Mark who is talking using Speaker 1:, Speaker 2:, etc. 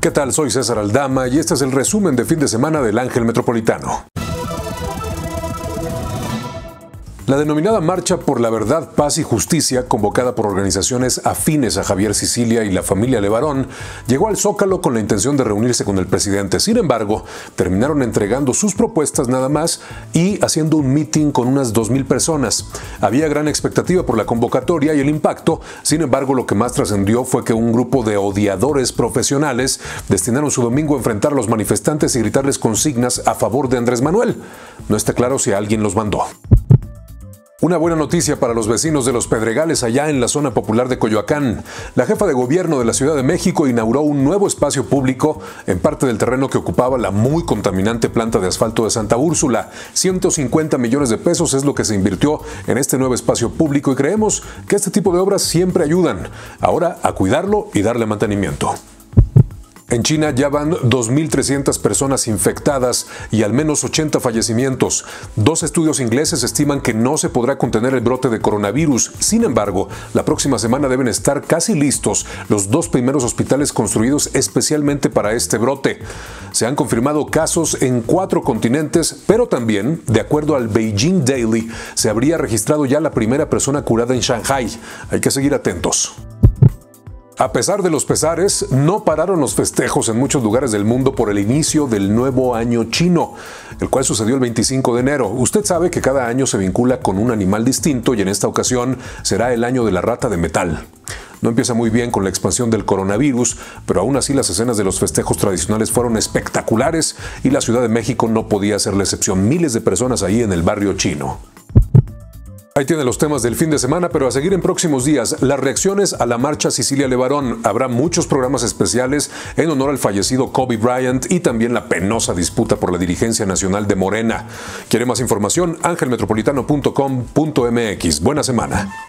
Speaker 1: ¿Qué tal? Soy César Aldama y este es el resumen de fin de semana del Ángel Metropolitano. La denominada Marcha por la Verdad, Paz y Justicia, convocada por organizaciones afines a Javier Sicilia y la familia Levarón, llegó al Zócalo con la intención de reunirse con el presidente. Sin embargo, terminaron entregando sus propuestas nada más y haciendo un mitin con unas 2,000 personas. Había gran expectativa por la convocatoria y el impacto. Sin embargo, lo que más trascendió fue que un grupo de odiadores profesionales destinaron su domingo a enfrentar a los manifestantes y gritarles consignas a favor de Andrés Manuel. No está claro si alguien los mandó. Una buena noticia para los vecinos de Los Pedregales allá en la zona popular de Coyoacán. La jefa de gobierno de la Ciudad de México inauguró un nuevo espacio público en parte del terreno que ocupaba la muy contaminante planta de asfalto de Santa Úrsula. 150 millones de pesos es lo que se invirtió en este nuevo espacio público y creemos que este tipo de obras siempre ayudan. Ahora a cuidarlo y darle mantenimiento. En China ya van 2.300 personas infectadas y al menos 80 fallecimientos. 2 estudios ingleses estiman que no se podrá contener el brote de coronavirus. Sin embargo, la próxima semana deben estar casi listos los 2 primeros hospitales construidos especialmente para este brote. Se han confirmado casos en 4 continentes, pero también, de acuerdo al Beijing Daily, se habría registrado ya la primera persona curada en Shanghái. Hay que seguir atentos. A pesar de los pesares, no pararon los festejos en muchos lugares del mundo por el inicio del nuevo año chino, el cual sucedió el 25 de enero. Usted sabe que cada año se vincula con un animal distinto y en esta ocasión será el año de la rata de metal. No empieza muy bien con la expansión del coronavirus, pero aún así las escenas de los festejos tradicionales fueron espectaculares y la Ciudad de México no podía ser la excepción. Miles de personas ahí en el barrio chino. Ahí tiene los temas del fin de semana, pero a seguir en próximos días, las reacciones a la marcha Sicilia Levarón. Habrá muchos programas especiales en honor al fallecido Kobe Bryant y también la penosa disputa por la dirigencia nacional de Morena. ¿Quiere más información? angelmetropolitano.com.mx. Buena semana.